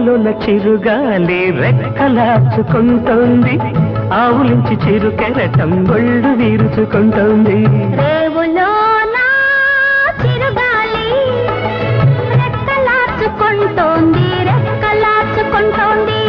రేవులోన చిరుగాలి రెక్కలాచుకుంటోంది, ఆవులించి చిరు కెరటం ఒళ్ళు వీరుచుకుంటోంది. రేవులోన చిరుగాలి రెక్కలాచుకుంటోంది, రెక్కలాచుకుంటోంది.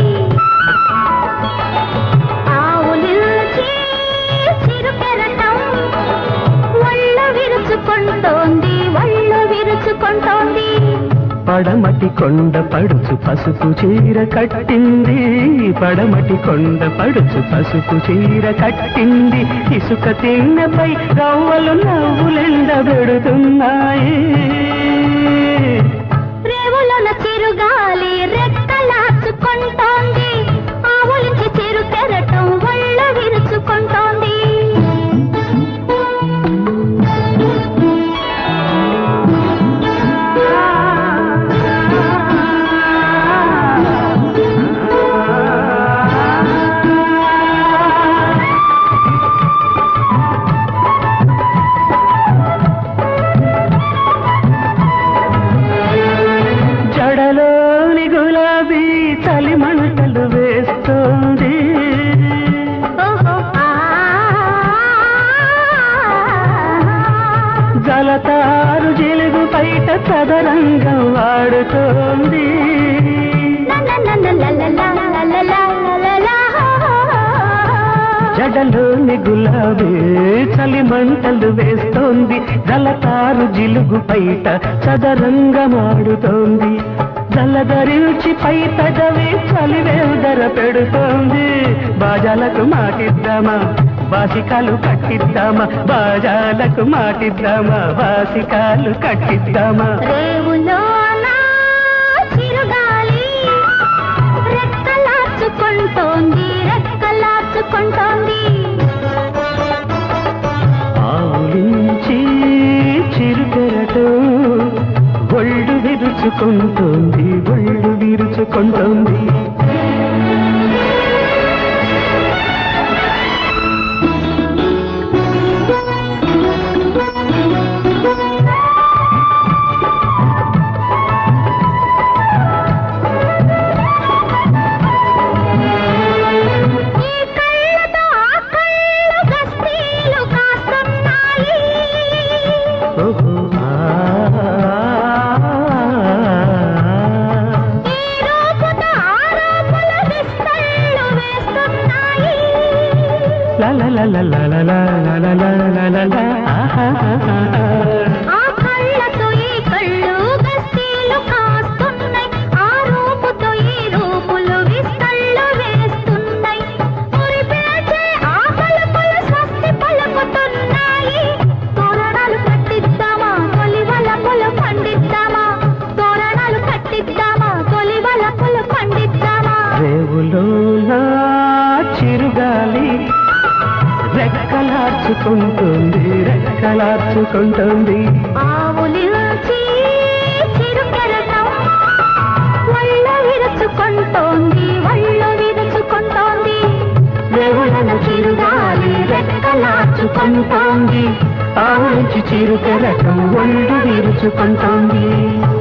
ఆవులించి చిరు కెరటం ఒళ్ళు విరుచుకుంటోంది, ఒళ్ళు విరుచుకుంటోంది. పడమటి కొండ పడుచు పసుపు చీర కట్టింది, పడమటి కొండ పడుచు పసుపు చీర కట్టింది. ఇసుక తిన్నపై రవ్వలు నవ్వులెండబెడుతున్నాయి. రేవులోన చిరుగాలి రెక్కలాచుకుంటోంది, ఆవులించి చిరు కెరటం ఒళ్ళు విరుచుకుంటోంది. జడలోని గులాబీ చలి మంటలు వేస్తోంది, జలతారు జిలుగు బయట చదరంగం వాడుతోంది. జడలోని గులాబీ చలి మంటలు వేస్తోంది, జలతారు జిలుగు బయట చదరంగమాడుతోంది. జలధరించి పై పెదవి చలివేదర పెడుతోంది. బాజాలకు మాటిద్దామా, బాసికాలు కట్టిద్దామా, బాజాలకు మాటిద్దామా, బాసికాలు కట్టిద్దామా. రేవులోన చిరుగాలి రెక్కలాచుకుంటోంది, రెక్కలాచుకుంటోంది. ఆవులించి చిరుకెరటం ఒళ్ళు విరుచుకుంటోంది, ఒళ్ళు విరుచుకుంటోంది. ఆ కళ్ళతో ఈ కళ్ళు గస్తీలు కాస్తున్నాయి, ఆ రూపుతో ఈ రూపులు విస్తళ్ళు వేస్తున్నాయి. మురిపేచే ఆ పలుకులు స్వస్తి పలుకుతున్నాయి. తోరణాలు కట్టిద్దామా, తొలి వలపులు పండిద్దామా, తోరణాలు కట్టిద్దామా, తొలి వలపులు పండిద్దామా. రేవులోన చిరుగాలి రెక్కలార్చుకుంటుంది, రెక్కలార్చుకుంటుంది. ఆవులించి చిరు కెరటం ఒళ్ళు విరుచుకుంటోంది, ఒళ్ళు విరుచుకుంటోంది. రేవులోన చిరుగాలి రెక్కలార్చుకుంటోంది, ఆవులించి చిరు కెరటం ఒళ్ళు విరుచుకుంటోంది.